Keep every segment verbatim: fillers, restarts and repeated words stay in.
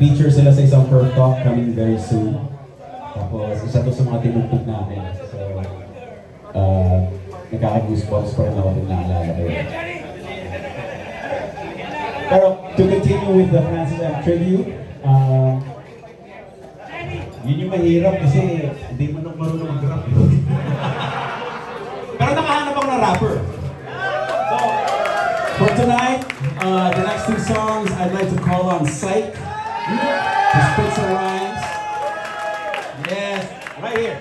Mag-feature sila sa isang Perk Talk coming very soon. Tapos isa to sa mga tinugtog namin. So, uh, nagkaka-goosebumps pa rin ako din naalala ko yun. Pero to continue with the Francis M tribute, uh, yun yung mahirap kasi hindi mo nang marunong mag-rap. Pero nakahanap ako ng rapper. So, for tonight, uh, the next two songs, I'd like to call on Psych to spit some rhymes. Yes, right here.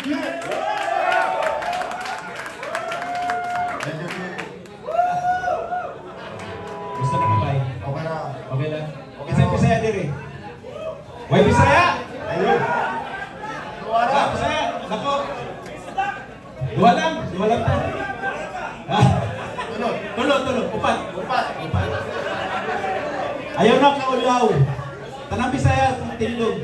Gusto na kapay? Okay na. Okay lang? Kasi Bisaya din eh. Why Bisaya? Ayun. Wala. Bisaya, nako. Dua lang, dua lang tayo. Tulog. Tulog, tulog, upat. Upat. Upat. Ayaw na kaulaw. Tanang Bisaya, tindog.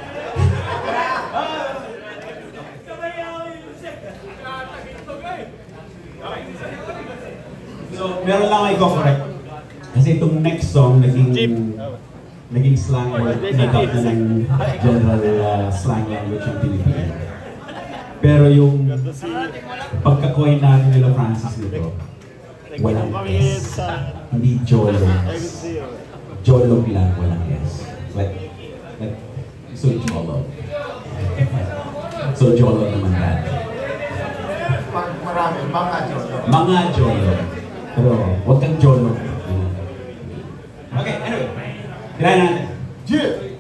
So, meron lang ay correct. Kasi itong next song, naging naging slang word, nag-up na ng general uh, slang language ng Pilipino. Pero yung pagka-coin namin nila Francis nito, walang S. Hindi jolog. Jolog lang, walang S. Like, like, so jolog. So jolog naman dati. Pag marami, mga jolo. Mga jolog. Pero, huwag kang jolog. Okay, anyway. Kailangan natin. Yeah!